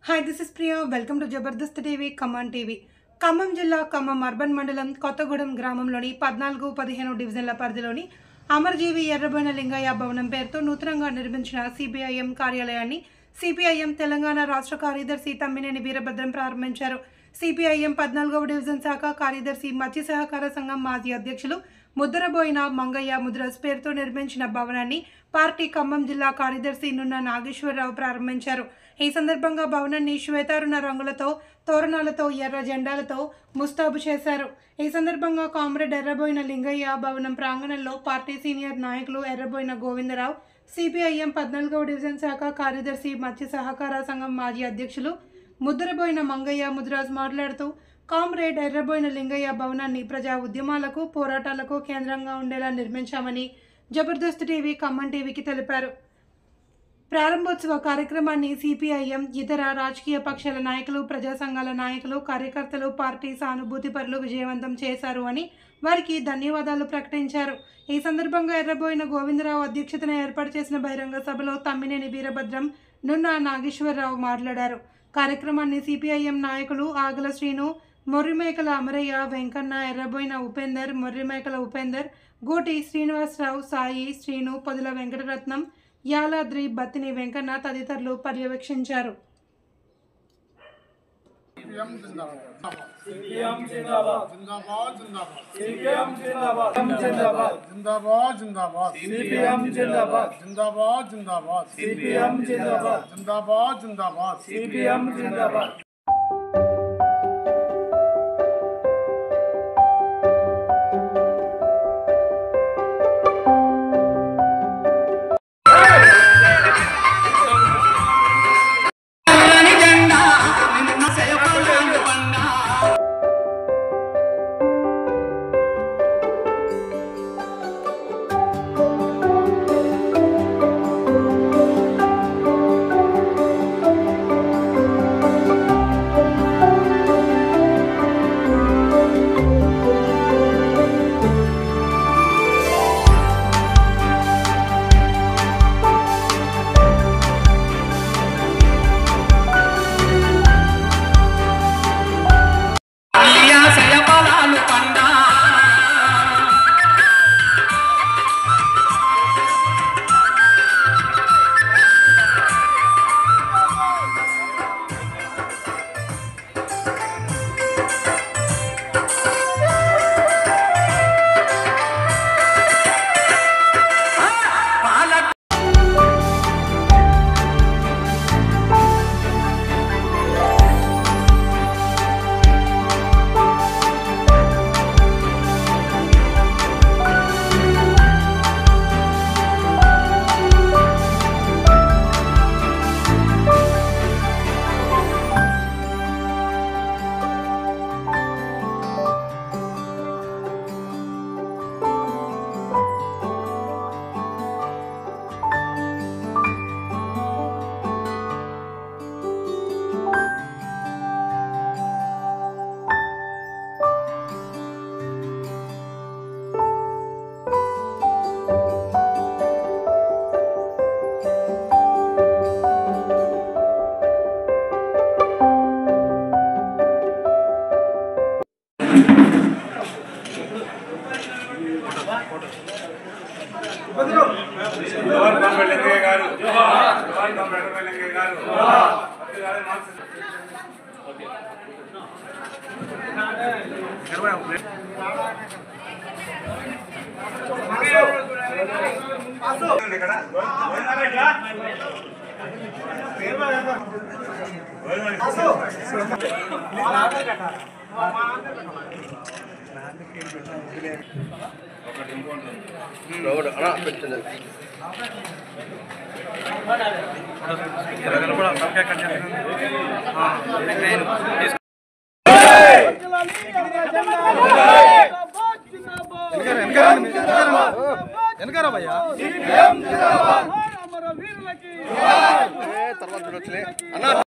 Hi, this is Priya. Welcome to Jabardast TV, Khammam TV. Khammam జిల్లా Khammam urban మండలం కొత్తగూడెం గ్రామంలోని 14-15 డివిజన్ల పరిధిలోని అమరజీవి ఎర్రబోయిన లింగయ్య భవనం పేరుతో నూతనంగా నిర్మించిన సిపిఐఎం కార్యాలయాన్ని సిపిఐఎం తెలంగాణ రాష్ట్ర కార్యదర్శి తమ్మినేని వీరభద్రం ప్రారంభించారు. సిపిఐఎం 14వ డివిజన్ శాఖ కార్యదర్శి మత్స్య సహకార సంఘం మాజీ అధ్యక్షులు ముద్రబోయిన మంగయ్య ముద్రస్ పేరుతో నిర్మించిన భవనాన్ని పార్టీ ఖమ్మం జిల్లా కార్యదర్శి నున్న నాగేశ్వరరావు ప్రారంభించారు. ఈ సందర్భంగా భవనాన్ని శ్వేతారుణ రంగులతో తోరణాలతో ఎర్ర జెండాలతో ముస్తాబు చేశారు. ఈ సందర్భంగా కామ్రేడ్ ఎర్రబోయిన లింగయ్య భవనం ప్రాంగణంలో పార్టీ సీనియర్ నాయకులు ఎర్రబోయిన గోవిందరావు, సిపిఐఎం 14వ డివిజన్ శాఖ కార్యదర్శి మత్స్య సహకార సంఘం మాజీ అధ్యక్షులు ముద్రబోయిన మంగయ్య ముద్రాజ్ మాట్లాడుతూ కామ్రేడ్ ఎర్రబోయిన లింగయ్య భవనాన్ని ప్రజా ఉద్యమాలకు పోరాటాలకు కేంద్రంగా ఉండేలా నిర్మించామని జబర్దస్త్ టీవీ ఖమ్మం టీవీకి తెలిపారు. ప్రారంభోత్సవ కార్యక్రమాన్ని సిపిఐఎం ఇతర రాజకీయ పక్షాల నాయకులు, ప్రజా సంఘాల నాయకులు, కార్యకర్తలు, పార్టీ సానుభూతిపరులు విజయవంతం చేశారు అని వారికి ధన్యవాదాలు ప్రకటించారు. ఈ సందర్భంగా ఎర్రబోయిన గోవిందరావు అధ్యక్షతన ఏర్పాటు చేసిన బహిరంగ సభలో తమ్మినేని వీరభద్రం, నున్న నాగేశ్వరరావు మాట్లాడారు. కార్యక్రమాన్ని సిపిఐఎం నాయకులు ఆగల శ్రీను, మొర్రిమేకల అమరయ్య, వెంకన్న, ఎర్రబోయిన ఉపేందర్, మొర్రిమేకల ఉపేందర్, గోటి శ్రీనివాసరావు, సాయి, శ్రీను, పొదుల వెంకటరత్నం, యాలాద్రి, బత్తిని వెంకన్న తదితరులు పర్యవేక్షించారు. తర్వాత